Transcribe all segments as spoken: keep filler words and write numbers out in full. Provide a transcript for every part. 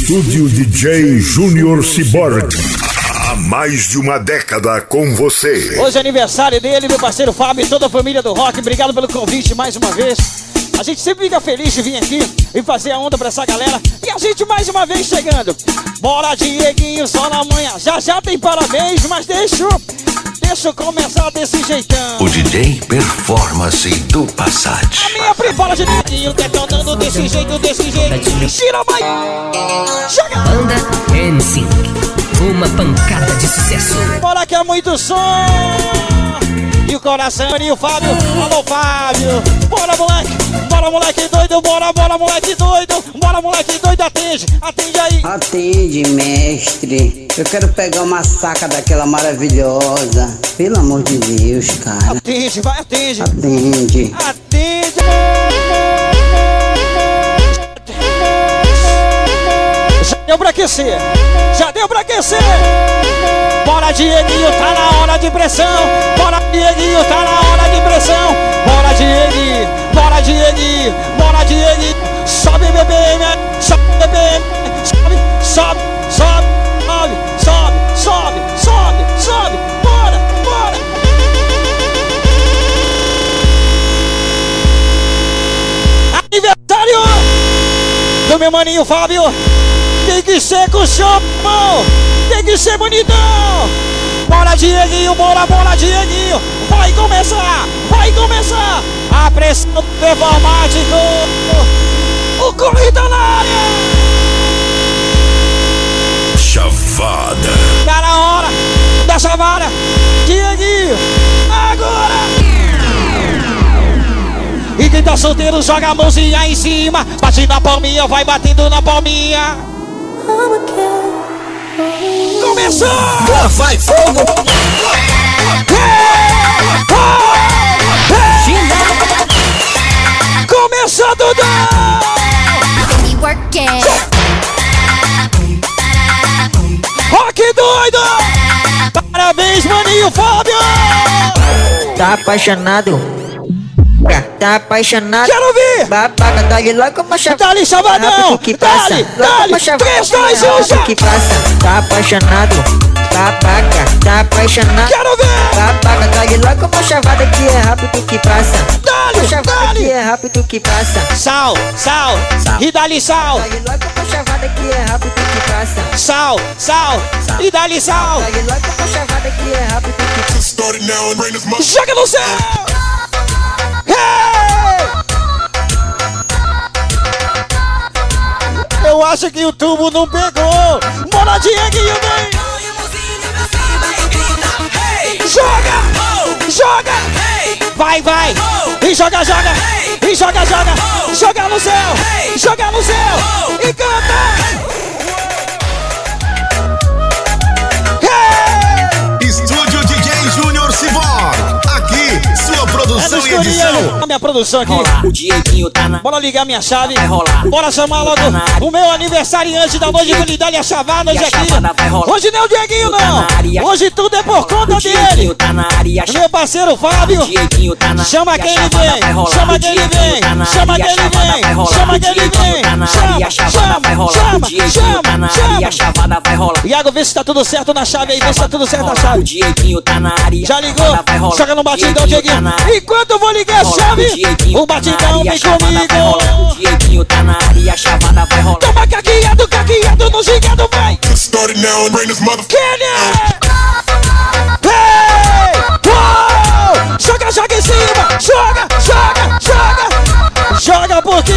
Estúdio D J Júnior Cyborg. Há mais de uma década com você. Hoje é aniversário dele, meu parceiro Fábio e toda a família do rock. Obrigado pelo convite mais uma vez. A gente sempre fica feliz de vir aqui e fazer a onda pra essa galera. E a gente mais uma vez chegando. Bora, Dieguinho, só na manhã. Já já tem parabéns, mas deixa eu, deixa eu começar desse jeitão. O D J Performance do Passat. A minha prepara, Dieguinho, detonando desse jeito, desse jeito. Tira, vai. Chega. Banda N cinco. Uma pancada de sucesso. Bora que é muito som. E o coração e o Fábio. Alô, Fábio. Bora, moleque. Bora, moleque doido. Bora, bora, moleque doido. Bora, moleque doido. Atende. Atende aí. Atende, mestre. Eu quero pegar uma saca daquela maravilhosa. Pelo amor de Deus, cara. Atende, vai, atende. Atende. Atende. Já deu pra aquecer. Já deu pra aquecer. Bora, Dieguinho, tá na hora de pressão. Bora, Dieguinho, tá na hora de pressão. Bora, Dieguinho, bora, Dieguinho, bora, Dieguinho. Sobe, B B M, sobe, B B M, sobe, sobe, sobe, sobe, sobe, sobe, sobe, sobe. Bora, bora. Aniversário do meu maninho Fábio. Tem que ser com chão, tem que ser bonitão. Bora, Dieguinho, bora, bora, Dieguinho. Vai começar, vai começar a pressão do performático. O corrida na área. Chavada. Tá na hora da chavada. Dieguinho, agora. E quem tá solteiro joga a mãozinha em cima. Bate na palminha, vai batendo na palminha. Começou! Lá vai fogo! Hey! Hey! Começou tudo! Rock doido! Parabéns, maninho Fábio! Tá apaixonado? Tá apaixonado? Quero ouvir! Babaca, dá-lhe logo uma chavada. Dá-lhe chavadão! Que passa. Dá-lhe, Logo dá-lhe! uma chavada. três, dois, um, já! Que passa. Tá apaixonado? Babaca, tá apaixonado? Quero ver! Babaca, dá-lhe logo uma chavada que é rápido que passa. Dá-lhe, Uma chavada dá-lhe! que é rápido que passa. Sal, sal, e dá-lhe sal! Dá-lhe logo uma chavada que é rápido que passa. Sal, sal, e dá-lhe sal! Dá-lhe logo uma chavada que é rápido que passa. Joga no céu! Hey! Eu acho que o tubo não pegou! Bora, Dieguinho, vem! Joga! Joga! Vai, vai! E joga, joga! E joga, joga! Joga no céu! Joga no céu! E canta! Estúdio D J Júnior Cyborg. Aqui, sua produção e edição. A minha produção aqui. O Dieguinho tá na... Bora ligar minha chave. Vai rolar. Bora chamar logo o meu aniversariante da noite pra lhe dar a chavada hoje aqui. Hoje não é o Dieguinho, não. Hoje tudo é por conta dele. Meu parceiro Fábio. Chama quem ele vem. Chama quem ele vem. Chama quem ele vem. Chama quem ele vem. Chama, chama, chama, chama, chama. Iago, vê se tá tudo certo na chave aí. Vê se tá tudo certo na chave. Já ligou? Joga no batidão, Dieguinho. Enquanto eu vou ligar a chave, o batidão vem comigo. Dieguinho tá na área, a chavada vai rolar. Toma caqueado, caqueado no gigado, vai. Kenny! Hey! Uou! Joga, joga em cima! Joga, joga, joga! Joga porque...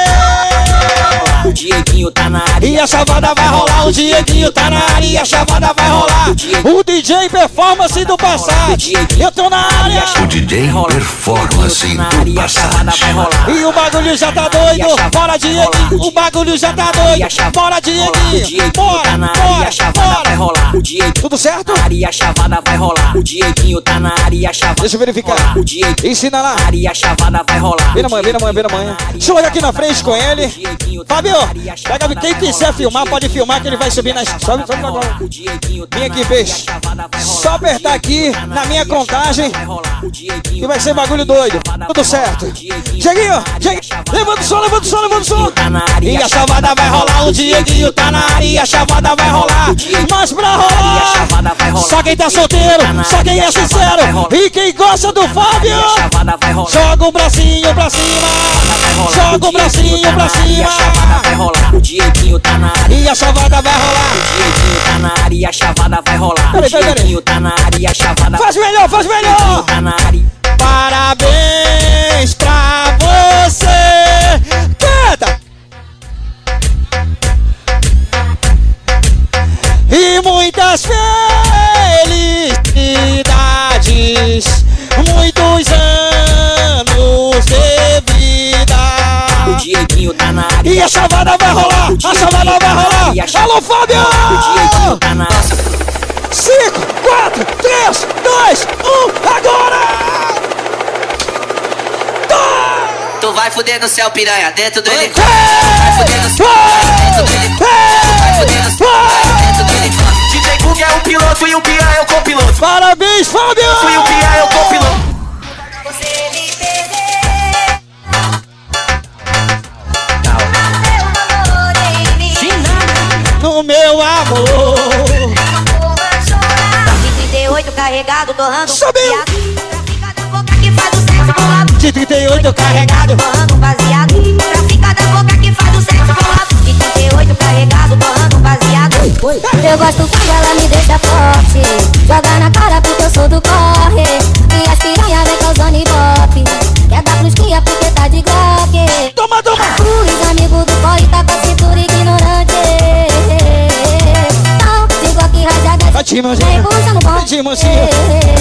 O Dieguinho tá na área. E a chavada vai rolar, o Dieguinho tá na área, e a chavada vai rolar. O D J Performance do Passat. Eu tô na área. O D J Performance do Passat. E o bagulho já tá doido. Bora, Dieguinho. O bagulho já tá doido. Bora, Dieguinho. Bora, bora, bora. Tudo certo? A chavada vai rolar. O Dieguinho tá na área, a chavada. Deixa eu verificar. O Dieguinho Ensina lá. a chavada vai rolar. Vem na manhã, vem na manhã, vem na manhã. Deixa eu olhar aqui na frente com ele. Fábio, Pega, quem quiser filmar, pode filmar que ele vai subir nas... Sobe, sobe agora. Vem aqui, peixe. Só apertar aqui na minha contagem e vai ser bagulho doido. Tudo certo. Dieguinho, Dieguinho. Levanta o som, levanta o som, levanta o som. E a chavada vai rolar, o Dieguinho tá na área. E a chavada vai rolar, mas pra rolar só quem tá solteiro, só quem é sincero. E quem gosta do Fábio, joga o bracinho pra cima, joga o bracinho pra cima. O Dieguinho tá na área. E a chavada vai rolar. O Dieguinho tá na área e a chavada vai rolar. Peraí, peraí, O Dieguinho tá na área e a chavada. Faz melhor, faz melhor. Tá na área. Parabéns pra você. Canta. E muitas felicidades, muitos anos de vida. O Dieguinho tá na área. E a chavada vai rolar, a chavada vai rolar. Alô, Fábio! O Dieguinho tá na área. cinco, quatro, três, dois, um, agora! Tu vai fuder no céu, piranha, dentro do Hey! helicóptero. Vai fuder no céu, dentro do helicóptero. Vai fuder no céu, dentro do helicóptero. D J Bug é o piloto e o Pia é o copiloto. Parabéns, Fábio! E o Pia é o copiloto. Você me perder. No meu amor. De trinta e oito carregado, torrando. Subiu. Fica da boca que faz o sexo bolado. De trinta e oito carregado. Torrando baseado. Pra ficar da boca que faz o sexo bolado. De trinta e oito carregado, torrando baseado. Eu gosto quando ela me deixa forte. Joga na cara porque eu sou do corre. E as piranha vem causando ibope. Quer dar plusquinha porque tá de glock. Toma, toma. Os amigos do corre tá com a cintura ignorante. Não, de glock rajada. Vai de mãozinha. Vai de mãozinha.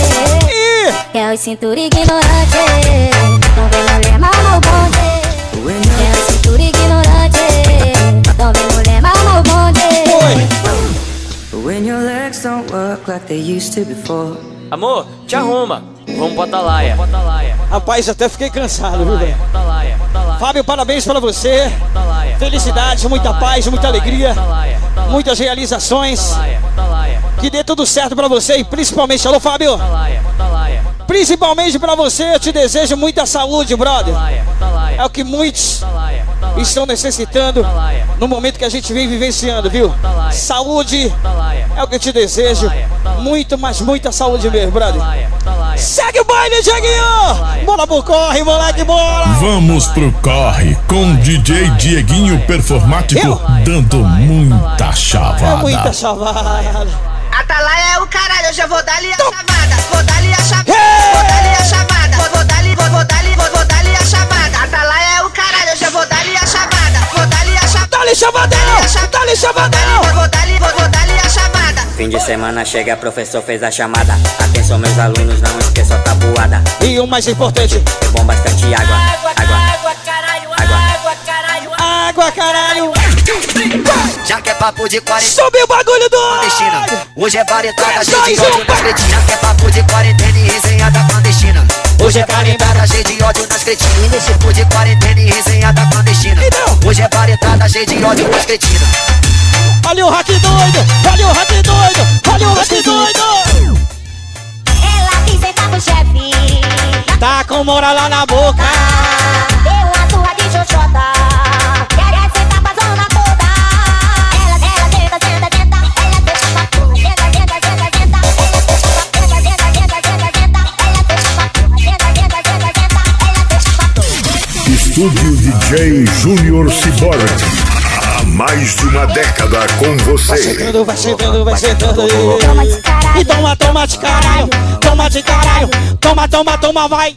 Que é o cintura ignorante. Não vem mulher mal mal bonde. Que é o cintura ignorante. Não vem mulher mal mal bonde. When your legs don't work like they used to before. Amor, te arruma. Vamos pra Atalaia. Rapaz, até fiquei cansado, viu, velho? Fábio, parabéns pra você. Felicidades, muita paz, muita alegria. Muitas realizações. Que dê tudo certo pra você e principalmente, alô, Fábio. Principalmente pra você, eu te desejo muita saúde, brother. É o que muitos estão necessitando no momento que a gente vem vivenciando, viu? Saúde é o que eu te desejo. Muito, mas muita saúde mesmo, brother. Segue o baile, Dieguinho! Bora pro corre, moleque, bora! Vamos pro corre com D J Dieguinho Performático, eu? dando muita chavada. É muita chavada. Atalaia é o caralho, eu já vou dar-lhe a chavada. Vou dar-lhe a chavada. Vou dar-lhe a chavada. Vou dar-lhe, vou, vou dar-lhe, vou, vou dar-lhe a chavada. Atalaia é o caralho, eu já vou dar-lhe a chavada. Vou dar-lhe a chavada. Dá-lhe chavadão! Dá-lhe chavadão! Vou dar-lhe, vou, vou dar-lhe a chavada. Fim de semana chega, professor fez a chamada. Atenção meus alunos, não esqueça a tabuada. E o mais importante, é bom bastante água. Água, água, caralho, água, caralho. Água, caralho. Já que é papo de quarentena. Subiu o bagulho do clandestina. Hoje é varetada, cheio de ódio nas cretinas. Já que é papo de quarentena e resenha da clandestina. Hoje é varetada, cheio de ódio nas cretinas. Papo de quarentena e resenha da clandestina. Hoje é varetada, cheio de ódio nas cretinas. Olha o hack doido, olha o hack doido, olha o hack doido. Ela quis sentar com o chefe. Tá com moral lá na boca. Deu a sua de xoxota. Quer sentar pra zona toda. Ela, ela, senta, senta, senta. Ela deixa pra porra. Senta, senta, senta, senta. Ela deixa pra porra. Senta, senta, senta, senta. Ela deixa pra porra. Senta, senta, senta, senta. Ela deixa pra porra. Estúdio D J Júnior Cyborg. Há mais de uma década com você. Vai sentando, vai sentando, vai sentando. E toma, toma de caralho. Toma de caralho. Toma, toma, toma, vai.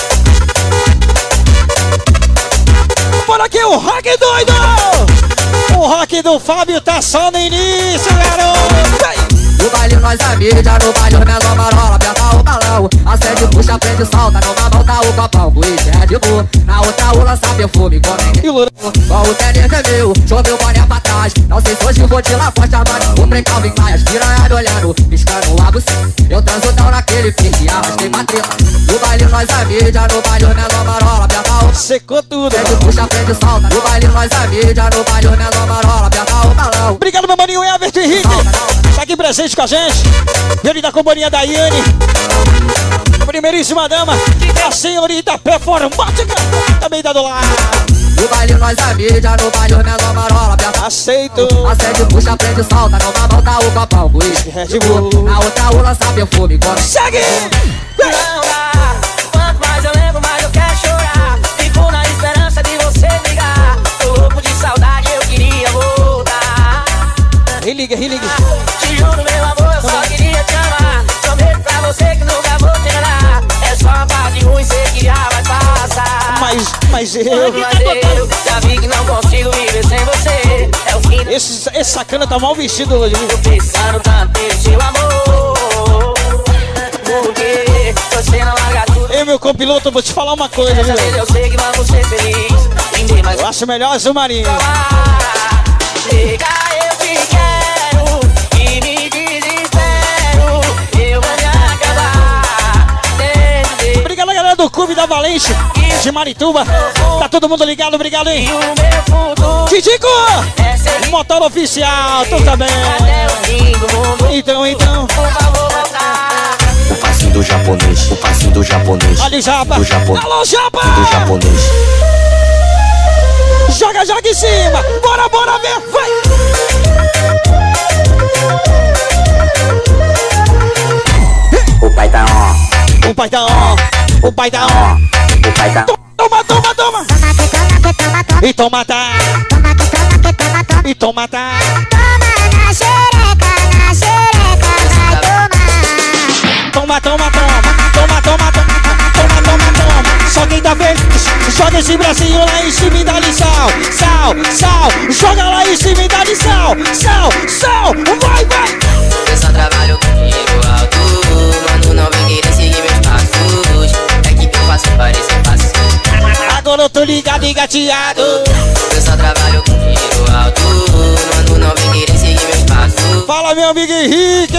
Bora aqui o rock doido. O rock do Fábio tá só no início, garoto. No baile nós é mídia, no baile os menor marola, aperta o balão. Acende, puxa, prende, solta, numa mão tá o copão, com isso é de boa. Na outra o lança perfume, come com o tênis é meu, choveu boné pra trás. Não sei se hoje vou de lá forte, mas comprei Calvin Klein. As piranha me olhando, piscando o abucinho. Eu transo tão naquele pique, arrastei pra treta. No baile nós é mídia, no baile os menor marola, aperta o Secou tudo. Prende, puxa, prende, solta. No baile nós a mídia, no baile o menor marola, aperta o balão. Obrigado, meu maninho Everton Henrique. Tá aqui presente com a gente. Ele da companhia da Iane. Primeiríssima dama, a senhorita performática. Também tá do lado. No baile nós a mídia, no baile o menor marola, aperta. Aceito. Acende, puxa, prende, solta. Numa mão tá o copão, com uísque, Red Bull. Na outra o lança perfume, come. Segue! Não dá. Quanto mais eu lembro, mais eu quero chorar. Fico na esperança de você ligar. Tô louco de saudade, eu queria voltar. Religa, religa. Te juro, meu amor, eu só queria te amar. Prometo pra você que nunca vou te enganar. É só uma parte ruim, sei que já vai passar. Mas, mas eu... Mas eu já vi que não consigo viver sem você. É o fim. Esse, esse sacana tá mal vestido hoje. Tô pensando tanto em seu amor. Porque você não larga tudo. Ei, meu copiloto, vou te falar uma coisa, viu? Eu sei que vamos ser felizes. Mas eu acho melhor azul marinho. Chega, eu te quero e me desespero. Eu vou me acabar. Obrigado, galera do Clube da Valente de Marituba. Tá todo mundo ligado, obrigado, hein? Titico! Motor oficial, tu também. Então, então. O passinho do japonês, o passinho do japonês. Ali, Japa. Do japonês. Alô, Japa! Do japonês. Joga, joga em cima. Bora, bora ver. Vai! O pai tá on. O pai tá on. O pai tá on. O pai tá on. Toma, toma, toma. E toma, tá. E toma, tá. Toma na xereca, na xereca, vai tomar. Toma, toma, toma. Toma, toma, toma. Toma, toma, toma. Só quem tá vendo, joga esse bracinho lá em cima e dá-lhe sal. Sal, sal. Joga lá em cima e dá-lhe sal. Sal, sal. Vai, vai. Eu só trabalho com dinheiro alto. Mano, não vem querer seguir meus passos. É que eu faço parecer fácil. Agora eu tô ligado e gateado. Eu só trabalho com dinheiro alto. Mano, não vem querer seguir meus passos. Fala, meu amigo Henrique.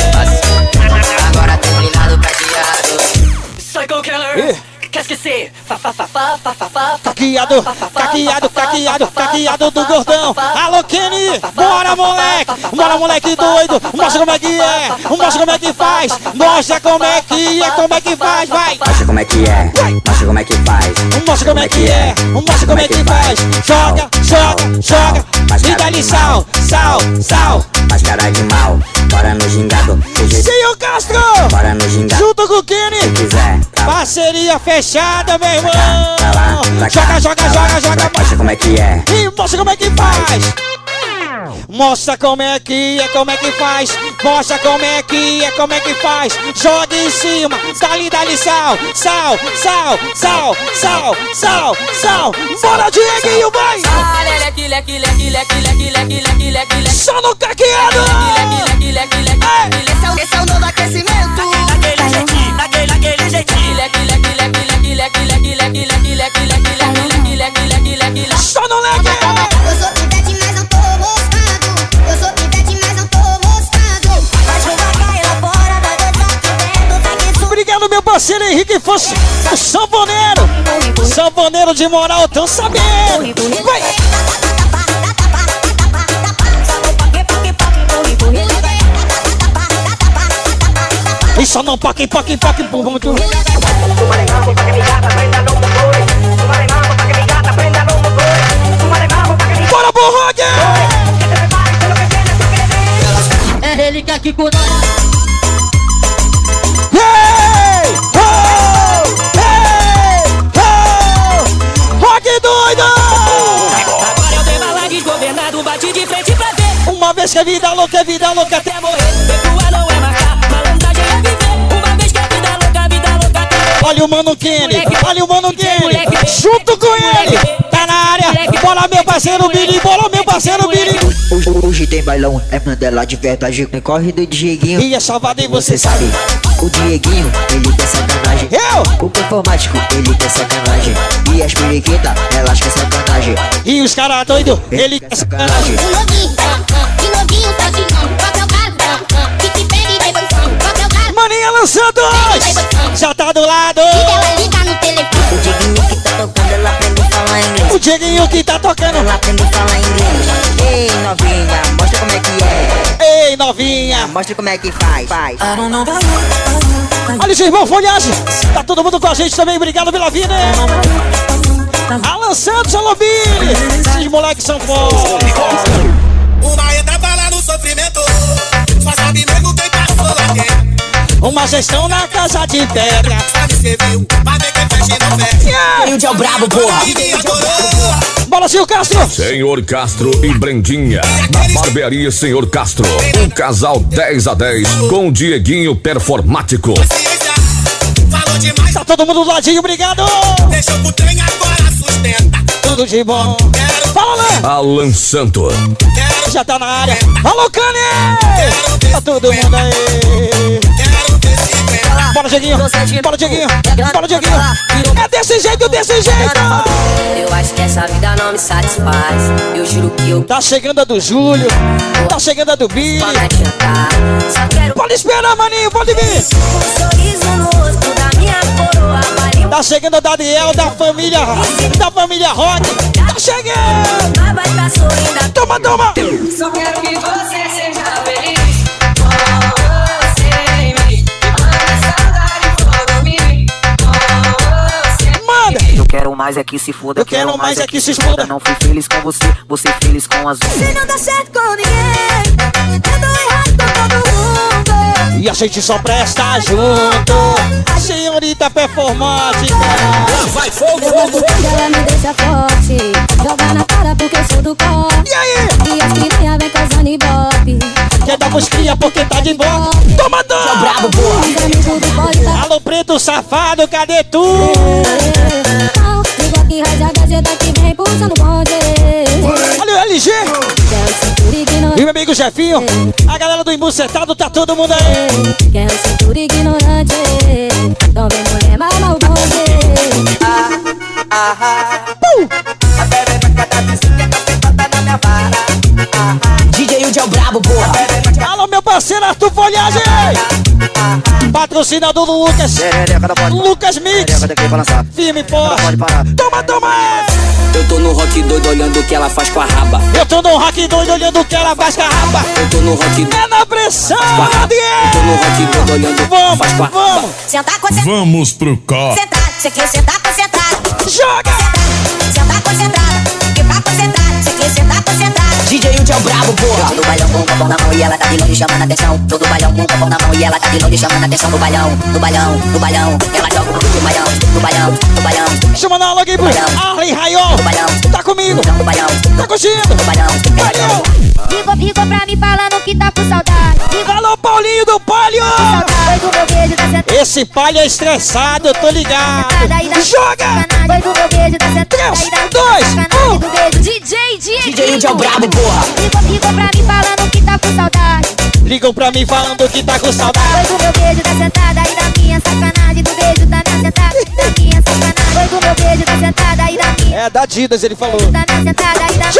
Agora tô blindado prateado. Psycho Killer. Quer esquecer? Fa, fa, fa, fa, fa, fa, fa. Caqueado, caqueado, caqueado, caqueado do gordão. Alô, Kenny. Bora, moleque. Bora, moleque doido. Mostra como é que é. Mostra como é que faz. Mostra como é que é. Como é que faz, vai. Mostra como é que é. Mostra como é que faz. Mostra como é que é. Mostra como é que faz. Joga, joga, joga. E dá-lhe sal, sal, sal. Máscara de mal. Bora no gingado. Senhor Castro. Bora no gingado. Junto com o Kenny. Se quiser. Parceria fechada, meu irmão. Pra lá, pra cá, joga, joga, joga, joga. Mostra como é que é. E mostra como é que faz. Mostra como é que é, como é que faz. Mostra como é que é, como é que faz. Joga em cima, dá-lhe, dá-lhe sal. Sal, sal, sal, sal, sal, sal. Bora, Dieguinho, vai. Leque, leque, leque, leque, leque, leque, leque, leque, leque. Só no caqueado. Leque, leque, leque, leque, leque. Esse é o novo aquecimento. Daquele jeitinho, daquele, daquele jeitinho. Leque, leque, leque, leque, leque, leque, leque, leque, leque, leque, leque, leque, leque, leque, leque. Só no leque. Eu sou pivete, mas não tô moscando. Eu sou pivete, mas não tô moscando. Vai jogar lá fora, vai botar aqui dentro, vai que isso. Obrigado, meu parceiro Henrique Fosse, o sanfoneiro. Sanfoneiro de moral, tão sabendo. Vai. E só não poque, poque, poque, pum, pum, pum. Bora, Borrogue! É ele que aqui com nós. Hey! Oh! Hey! Oh! Rock doido! Agora eu dei bala desgovernado, bati de frente pra ver. Uma vez que é vida louca, é vida louca até morrer. Perdoar não é marcar, malandragem é viver. Uma vez que é vida louca, vida louca até morrer. Olha o Mano Kenny, olha o Mano Kenny, junto com ele, tá na área, bora meu parceiro Billy, bora meu parceiro Billy. Hoje, hoje tem bailão, é Mandela de verdade, tem corre do Dieguinho. E é salvado e você sabe, o Dieguinho, ele tem sacanagem. Eu? O performático, ele tem sacanagem. E as periquitas, elas querem sacanagem. E os caras doidos, ele quer sacanagem. O novinho, de novinho tá de mão. Qual é o cara? Que te pega e vai dançando. Qual é o cara? Maninha lançando, já tá do lado. E dela liga no telefone. O Dieguinho que tá tocando, ela Dieguinho que tá tocando. Ela aprendeu a falar inglês. Ei, novinha, mostra como é que é. Ei, novinha, mostra como é que faz. Faz. Olha esse irmão Folhagem. Tá todo mundo com a gente também. Obrigado pela vida. Alan Santos, Alô Billy. Esses moleques são fortes. Uma entra pra lá no sofrimento. Só sabe mesmo quem passou lá dentro. Uma gestão na casa de pedra. Sabe cê viu, pra ver quem fecha e não fecha. Yeah. E o Diel Brabo, porra. Bola, Senhor Castro. Senhor Castro e Brendinha. Na barbearia Senhor Castro. Um casal dez a dez com Dieguinho Performático. Tá todo mundo do ladinho, obrigado. Deixa o trem agora sustenta. Tudo de bom. Fala, né? Alan Santos. Já tá na área. Alô, Cane. Tá todo mundo aí. Bora, Dieguinho. Bora, Dieguinho. Bora, Dieguinho. É desse jeito, desse jeito. Eu acho que essa vida não me satisfaz. Eu juro que eu. Tá chegando a do Júlio. Tá chegando a do Billy. Pode esperar, maninho, pode vir. Sorriso no rosto da minha coroa. Tá chegando a Daniel da família. Da família Rock. Tá chegando. Toma, toma. Só quero que você seja feliz. Com você em mim. Manda saudade por mim. Com você. Manda. Eu quero mais é que se foda. Eu quero mais é que se foda. Não fui feliz com você, você feliz com as outras. Se não dá certo com ninguém, eu tô errado com todo mundo. E a gente só presta junto. A senhorita performática. Vai, fogo, fogo. Ela me deixa forte. Joga na cara porque eu sou do copo. E aí? E as piranha vem causando ibope. Quer dar cria porque tá de boa. Toma, toma. Seu brabo, porra. Alô, preto safado, cadê tu? Igual que rajada, cê daqui vem puxando bonde. Olha o L G. E meu amigo Jefinho. A galera do embucetado, tá todo mundo aí. Quer o cintura ignorante. Então vem mulher, mama o bonde. Ah, ah, uh. A bebê vai cada vizinha que eu tenho na minha vara. D J o Diel Brabo, porra. Alô, meu parceiro Arthur Folhagem. Patrocinador do Lucas. Lucas Mix. Firme, porra. Toma, toma. Eu tô no rock doido olhando o que ela faz com a raba. Eu tô no rock doido olhando o que ela faz com a raba. Eu tô no rock doido. É na pressão, Eu tô no rock doido olhando o que ela faz com a raba. vamos. Sentar concentrado. Vamos pro carro. Concentrado. Você quer sentar concentrado. Joga. Sentar concentrado. Que pra concentrado. Você quer sentar concentrado. D J o Diel Brabo, porra. Todo bailão com o copão na mão e ela tá de longe chamando atenção. Todo bailão com o copão na mão e ela tá de longe chamando atenção. No bailão, no bailão, no bailão. Ela joga o no bailão, no bailão, no bailão. Chama na aula aqui pro Arlen Raiol. Tá comigo. No bailão, tá curtindo. no bailão. Valeu. Ligou, ligou pra mim falando que tá com saudade. Alô, Paulinho do Palio. Foi do meu beijo da sentada. Esse palho é estressado, eu tô ligado. Joga. Foi do meu beijo da sentada. três, dois, um. Do beijo. D J, D J o Diel Brabo, porra. Ligou, ligou pra mim falando que tá com saudade. Ligam pra mim falando que tá com saudade. Foi do meu beijo da sentada e da minha sacanagem. Do beijo da minha sentada e da minha sacanagem. Foi do meu beijo da sentada e da minha. É da Adidas, ele falou. Da minha sentada e da minha.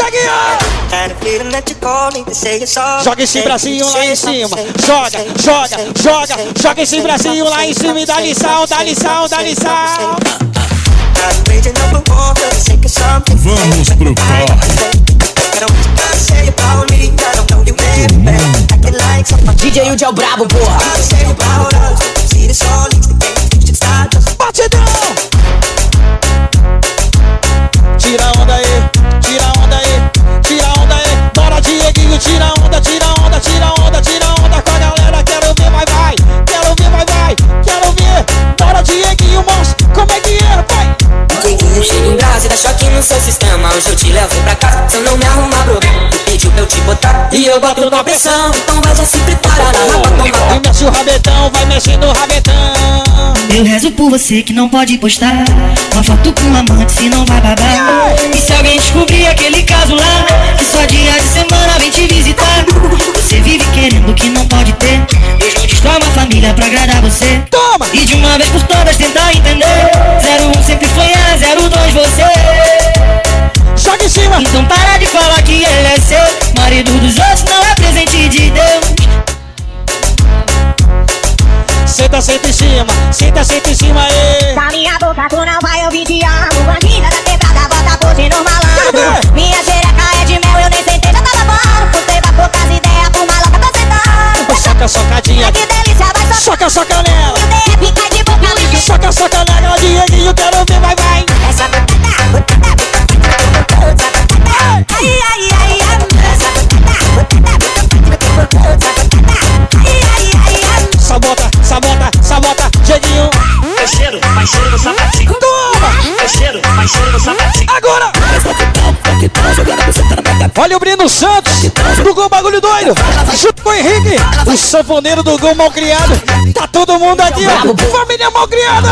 Joga esse bracinho lá em cima. Joga, joga, joga. Joga esse bracinho lá em cima e dá lição, dá lição, dá lição. Vamos pro carro. D J o Diel Brabo, porra. Batidão. Tira a onda aí, tira a onda aí, tira a onda aí. Bora, Dieguinho, tira a onda, tira a onda, tira a onda, tira a onda com a galera. Quero ver, vai, vai. Quero ver, vai, vai. Quero ver. Bora, Dieguinho, mostra como é que é, vai. Dieguinho chega em casa e dá choque no seu sistema. Hoje eu te levo pra casa, se eu não me arrumar problema. Tu pediu pra eu te botar e eu boto na pressão. Então vai, já se prepara na rapa. E mexe o rabetão, vai mexendo o rabetão. Eu rezo por você que não pode postar uma foto com um amante, se não vai babar. E se alguém descobrir aquele caso lá, que só dia de semana vem te visitar. Você vive querendo o que não pode ter. Deus não destrói uma família pra agradar você. Toma! E de uma vez por todas tentar entender. Zero um sempre foi A, zero dois você. Joga em cima! Então para de falar que ele é seu. Marido dos outros não é presente de Deus. Senta, senta em cima, senta, senta em cima aí. Da minha boca tu não vai ouvir te amo. Bandida da quebrada, bota pose no maluco. Soca, soca nela. Soca, soca nela, Dieguinho, quero ver, vai, vai. Essa botada, botada, botada, ai, ai, ai, ai. Essa botada, botada, ai, ai, ai, ai. Sabota, sabota, sabota, Dieguinho. É cheiro, faz cheiro no sapatinho. Toma! É cheiro, faz cheiro no sapatinho. Agora! Olha o Brino Santos do Gol Bagulho Doido. Junto com o Henrique, o sanfoneiro do Gol Malcriado. Tá todo mundo aqui, ó. Família Malcriada.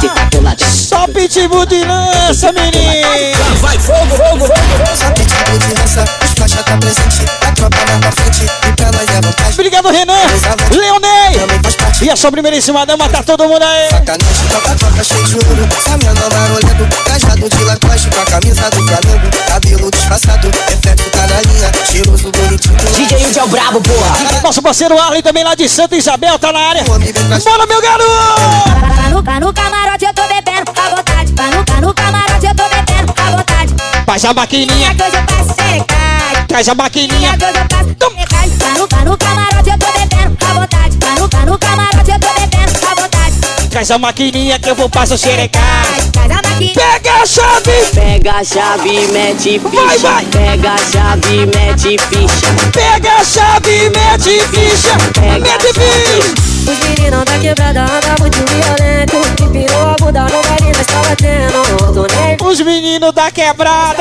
Só pitbull de lança, menino. Vai, fogo, fogo, fogo. Só pitbull de lança, os faixa tá presente. A tropa lá na frente e pra nós é vontade. Obrigado, Renan, Leonei. E a sua primeiríssima dama, tá todo mundo aí. Sacanagem, toca-toca cheio de ouro. Saminando marolhando, cajado de lacoste com a camisa do Flamengo. Cabelo disfarçado, reflexo tá na linha, cheiroso, bonitinho. D J Udi é o brabo, porra. Nosso parceiro Arlen também lá de Santa Isabel, tá na área. Bora, meu garoto! Panuca no camarote, eu tô bebendo à vontade. Panuca no camarote, eu tô bebendo à vontade. Faz a maquininha. Que hoje eu passo serecade. Traz a maquininha. Que hoje eu passo serecade. Panuca no camarote, eu tô bebendo à vontade. Panuca no camarote, eu tô bebendo à vontade. Traz a maquininha que eu vou passar xerecade. Traz a maquininha. Pega a chave. Pega a chave, mete ficha. Vai, vai. Pega a chave, mete ficha. Pega a chave, mete ficha. Mete ficha. Os meninos da quebrada andam muito violento. Que pirou a bunda no baile, nós tá batendo. Tô nem... Os meninos da quebrada.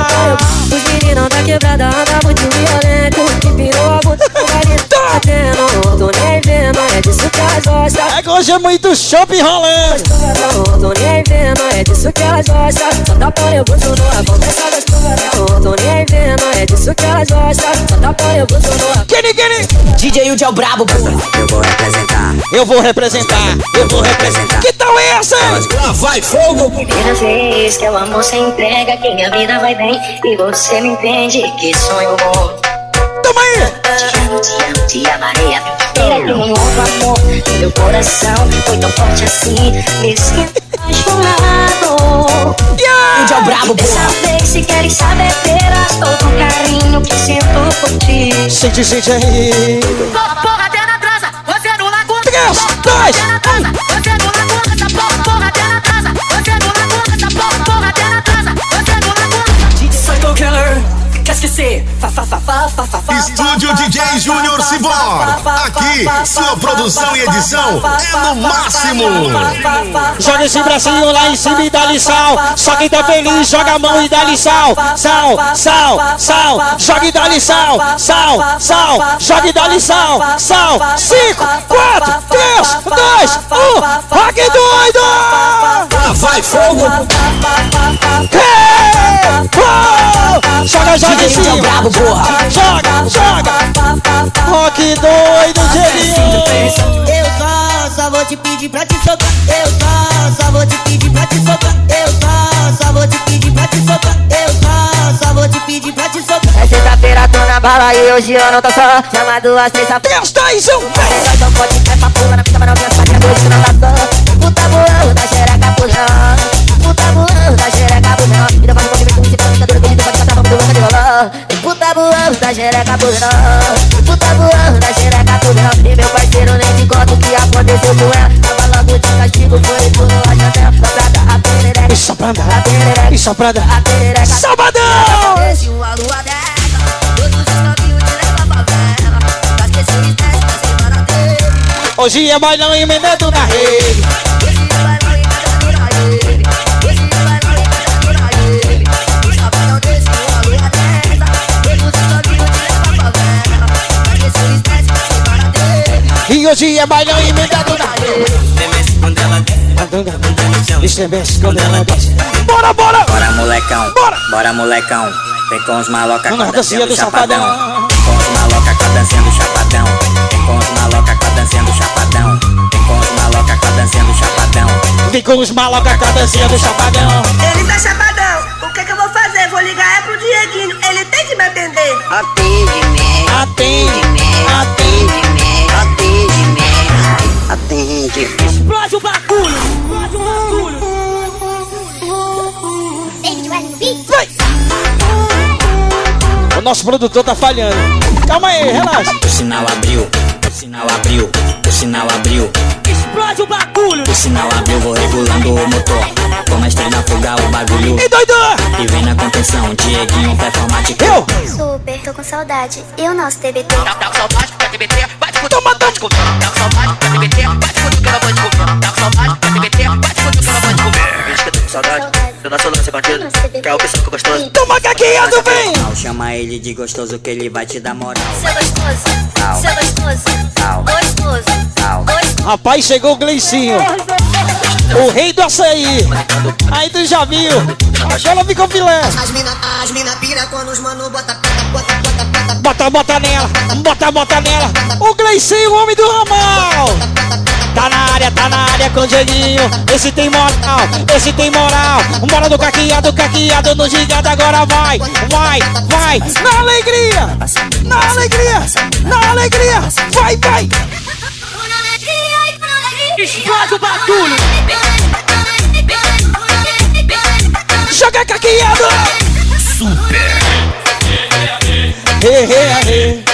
Os meninos da quebrada andam muito violento. Que pirou a bunda no baile, nós tá batendo. Tô nem vendo, é disso que elas gostam. É que hoje é muito shopping rolando. Tô nem vendo, é disso que elas gostam. Só dá pra eu gosto no avão dessa gostosa. Tô nem vendo, é disso que elas gostam. Só dá pra eu gosto no avão. Kenny, Kenny. D J Udi é o brabo, porra. Eu vou representar. Eu vou representar, eu vou representar. Que tal essa? Lá vai, fogo. Primeira vez que eu amo, você entrega que minha vida vai bem. E você me entende, que sonho bom. Toma aí. Te amo, te amo, te amarei a vida inteira. Que um novo amor no meu coração foi tão forte assim. Me sinto apaixonado. Yeah. Udi é o brabo, porra. Dessa vez se querem saber, terás todo o carinho que sinto por ti. Sente, sente aí. Porra, porra, até na trança, você não largou. Três, dois, um. Você não largou essa porra, porra, até na trança. Você não largou essa porra, porra, até na trança. Você não largou. D J Psycho Killer, quer esquecer? Fa, fa, fa, fa, fa, fa, fa. Estúdio D J Júnior Cibor. Aqui, sua produção e edição é no máximo. Joga esse bracinho lá em cima e dá-lhe sal. Só quem tá feliz joga a mão e dá-lhe sal. Sal, sal, sal. Joga e dá-lhe sal. Sal, sal. Joga e dá-lhe sal. Sal. Cinco, quatro, três, dois, um. Rock doido! Lá vai, fogo. Hey! Oh! Joga, joga em cima. Brabo, porra. Joga, joga. Rock doido, Dieguinho. Eu só, só vou te pedir pra te socar. Eu só, só vou te pedir pra te socar. Eu só, só vou te pedir pra te socar. Eu só, só vou te pedir pra te socar. É sexta-feira, tô na bala e hoje eu não tô só. Chama duas, três, a três, dois, um. Então pode ser pra porra, na pista, mas não vem as patinhas, hoje não lascou. O tabuão da xereca pulão. O tabuão da xereca pulão. E depois eu vou me se pra dura, pedido pode cantar, vamos do lance de rolão. O tabuão da xereca pulão. O tabuão da xereca pulão. E meu parceiro nem te conta o que aconteceu com ela. Tava logo de castigo, foi e pulou a janela. Soprada, a perereca. E soprada, e soprada. A perereca. Sabadão! Desce uma lua dessa. Todos os caminhos te levam pra favela. Pra esquecer o estresse, pra separar dele. Hoje é bailão e menendo na rede. E hoje é bailão e emendado na rede. Estremece quando ela desce. Bora, bora! Bora, molecão. Bora! Bora, molecão. Vem com os maloca com a dancinha do chapadão. Vem com os maloca com a dancinha do chapadão. Vem com os maloca com a dancinha do chapadão. Vem com os maloca com a dancinha do chapadão. Vem com os maloca com a dancinha do chapadão. Ele tá chapadão, o que que eu vou fazer? Vou ligar é pro Dieguinho, ele tem que me atender. Atende-me, Atende, atende-me, atende-me, atende. Explode o bagulho, explode o bagulho. Vai! O nosso produtor tá falhando. Calma aí, relaxa. O sinal abriu, sinal abriu, o sinal abriu. Explode o bagulho. O sinal abriu, vou regulando o motor. Como a estrela fugar o bagulho. E doido! E vem na contenção, Dieguinho performático. Eu! Super, tô com saudade. E o nosso T B T? Tá com saudade pra T B T, bate com toma, toma. Tá com saudade pra T B T, bate com que ela pode comer. Tá com saudade pra T B T, bate com que ela pode comer. Diz que eu tô com saudade, do nosso lance bandido. Que é o pessoal que gostoso. Toma caqueado, vem! Chama ele de gostoso que ele vai te dar moral. Seu gostoso, Tal. seu gostoso, Tal. gostoso, Tal. gostoso. Rapaz, chegou o Gleicinho, o rei do açaí. Aí tu já viu, agora ficou filé. As mina, as mina pira quando os mano bota, bota, bota, bota. Bota, bota nela, bota, bota nela. O Gleicinho, o homem do ramal. Tá na área, tá na área com o Dieguinho. Esse tem moral, esse tem moral. Bora do caqueado, caqueado no gigante. Agora vai, vai, vai. Na alegria, na alegria, na alegria. Vai, vai. Explode o bagulho. Joga caqueado. Super. He, he, he.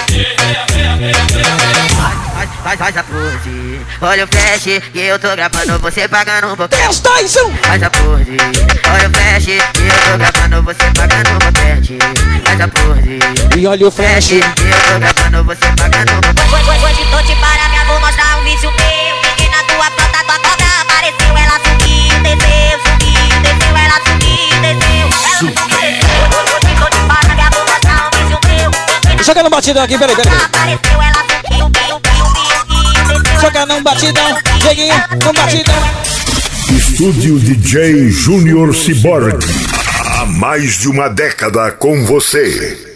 Faz, faz a pose, olha o flash que eu tô gravando, você pagando um pouquinho. três, dois, um. Faz a pose, olha o flash que eu tô gravando, você pagando um pouquinho. Faz a pose, e olha o flash que eu tô gravando, você pagando um pouquinho. Hoje tô te para, minha vou mostrar um vídeo meu. Fiquei na tua frota, tua cobra apareceu. Ela subiu, desceu, subiu, desceu. Ela subiu, desceu. Hoje tô te para, minha vou mostrar um vídeo meu. Joga no batidão aqui, peraí, peraí. Apareceu, ela subiu, piu, piu, piu, piu. Joga no batidão, Dieguinho, no batidão. Estúdio D J Júnior Cyborg. Há mais de uma década com você.